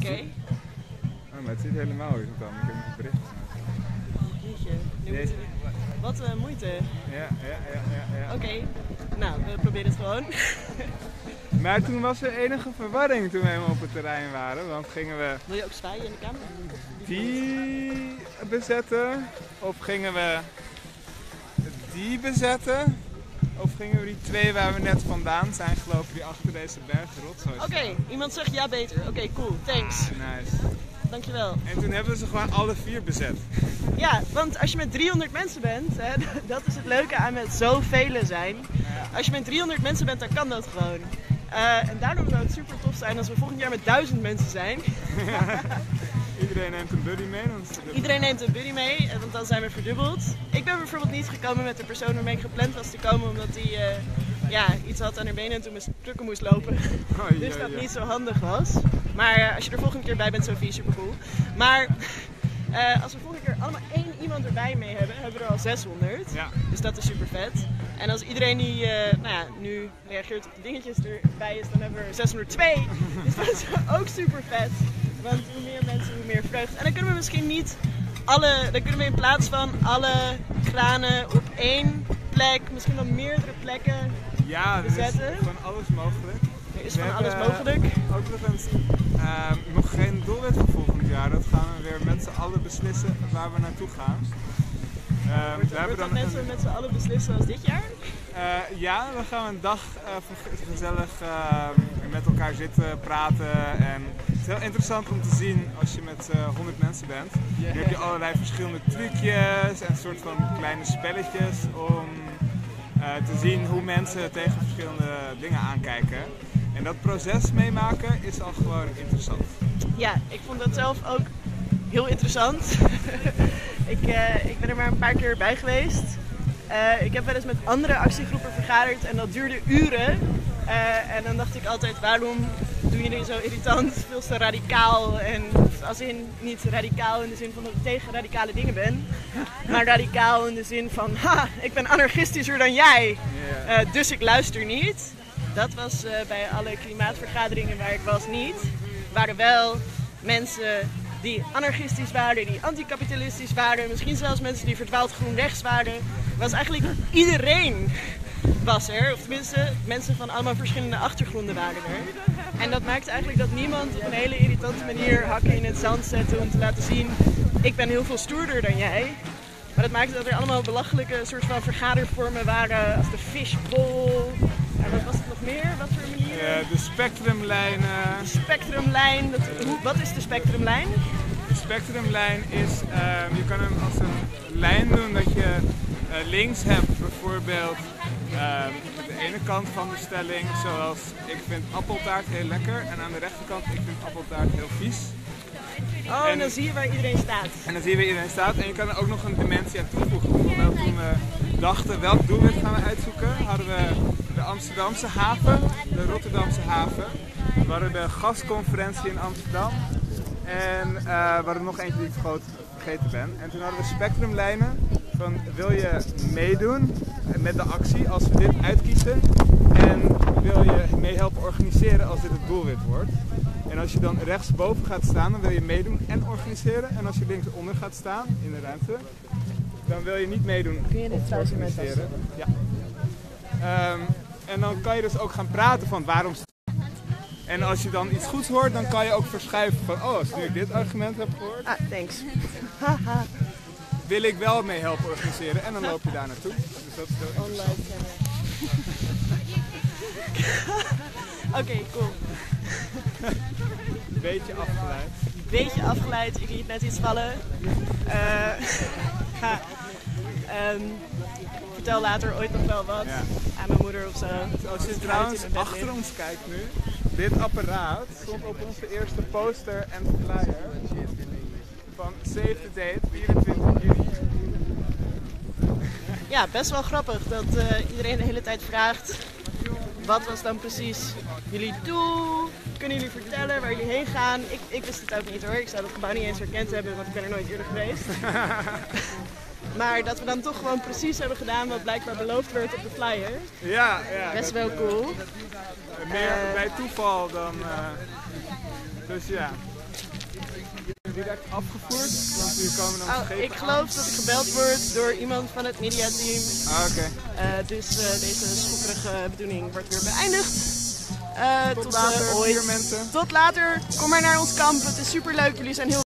Oké. Oh, maar het zit helemaal horizontaal, maar ik heb nog een bericht. Jeetje, nu moeten we... Wat moeite. Ja. Oké, nou, we proberen het gewoon. Maar toen was er enige verwarring toen we helemaal op het terrein waren, want gingen we Wil je ook zwaaien in de camera? die bezetten of gingen we die bezetten? Of gingen we die twee waar we net vandaan zijn gelopen, die achter deze berg rotzooi staan? Oké, iemand zegt ja beter. Oké, cool, thanks. Nice. Dankjewel. En toen hebben we ze gewoon alle vier bezet. Ja, want als je met 300 mensen bent, hè, dat is het leuke aan met zoveel zijn. Als je met 300 mensen bent, dan kan dat gewoon. En daardoor zou het super tof zijn als we volgend jaar met 1000 mensen zijn. Iedereen neemt een buddy mee. Iedereen neemt een buddy mee, want dan zijn we verdubbeld. Ik ben bijvoorbeeld niet gekomen met de persoon waarmee ik gepland was te komen, omdat die iets had aan haar benen en toen met stukken moest lopen. Dus dat niet zo handig was. Maar als je er volgende keer bij bent, Sophie, super cool. Maar als we volgende keer allemaal één iemand erbij mee hebben, hebben we er al 600. Ja. Dus dat is super vet. En als iedereen die nu reageert op de dingetjes erbij is, dan hebben we er 602. Dus dat is ook super vet. Want hoe meer mensen, hoe meer vreugde. En dan kunnen we misschien niet dan kunnen we in plaats van alle granen op één plek, misschien wel meerdere plekken bezetten. Er is van alles mogelijk. Er is van alles mogelijk. Ook nog geen doelwit voor volgend jaar. Dat gaan we weer met z'n allen beslissen waar we naartoe gaan. Wordt dat net zo met z'n allen beslissen als dit jaar? Dan gaan we een dag gezellig met elkaar zitten, praten. En het is heel interessant om te zien als je met 100 mensen bent. Dan heb je allerlei verschillende trucjes en een soort van kleine spelletjes om te zien hoe mensen tegen verschillende dingen aankijken. En dat proces meemaken is al gewoon interessant. Ja, ik vond dat zelf ook heel interessant. Ik ben er maar een paar keer bij geweest. Ik heb wel eens met andere actiegroepen vergaderd en dat duurde uren. En dan dacht ik altijd, waarom doen jullie zo irritant, veel te radicaal? En als in, niet radicaal in de zin van dat ik tegen radicale dingen ben. Maar radicaal in de zin van, ik ben anarchistischer dan jij. Dus ik luister niet. Dat was bij alle klimaatvergaderingen waar ik was niet. Er waren wel mensen die anarchistisch waren, die anticapitalistisch waren, misschien zelfs mensen die verdwaald groen rechts waren. Was eigenlijk iedereen was er, of tenminste mensen van allemaal verschillende achtergronden waren er. En dat maakt eigenlijk dat niemand op een hele irritante manier hakken in het zand zette om te laten zien, ik ben heel veel stoerder dan jij. Maar dat maakte dat er allemaal belachelijke soort van vergadervormen waren, als de fishbowl. En wat was het nog meer? Wat voor manier? De spectrumlijnen. De spectrumlijn. Wat is de spectrumlijn? De spectrumlijn is, je kan hem als een lijn doen dat je links hebt bijvoorbeeld de ene kant van de stelling, zoals ik vind appeltaart heel lekker en aan de rechterkant ik vind appeltaart heel vies. En dan zie je waar iedereen staat. En dan zie je waar iedereen staat en je kan er ook nog een dimensie aan toevoegen. Bijvoorbeeld toen we dachten welk doelwit gaan we uitzoeken, hadden we de Amsterdamse haven, de Rotterdamse haven. We hadden de gasconferentie in Amsterdam en we hadden nog eentje die ik vergeten ben. En toen hadden we spectrumlijnen van wil je meedoen met de actie als we dit uitkiezen en wil je meehelpen organiseren als dit het doelwit wordt. En als je dan rechtsboven gaat staan, dan wil je meedoen en organiseren. En als je linksonder gaat staan in de ruimte, dan wil je niet meedoen of organiseren. Ja. En dan kan je dus ook gaan praten van waarom. En als je dan iets goeds hoort, dan kan je ook verschuiven van als nu ik dit argument heb gehoord. Thanks. Wil ik wel mee helpen organiseren en dan loop je daar naartoe. Dus dat is heel interessant. Oké, cool. Beetje afgeleid, ik liet net iets vallen. Vertel later ooit nog wel wat aan mijn moeder of zo. Als je trouwens achter ons kijkt nu, dit apparaat stond op onze eerste poster en flyer van Save the Date, 24 juni. Ja, best wel grappig dat iedereen de hele tijd vraagt, wat was dan precies jullie doel? Kunnen jullie vertellen waar jullie heen gaan? Ik wist het ook niet hoor, ik zou het gebouw niet eens herkend hebben, want ik ben er nooit eerder geweest. Maar dat we dan toch gewoon precies hebben gedaan wat blijkbaar beloofd werd op de flyer. Ja. Best wel cool. Meer bij toeval dan... dus ja. Wie werd afgevoerd? Want we komen dan schepen Ik geloof dat ik gebeld word door iemand van het mediateam. Oké. Dus deze schokkerige bedoeling wordt weer beëindigd. Tot later, ooit. 4 mensen. Tot later. Kom maar naar ons kamp. Het is super leuk. Jullie zijn heel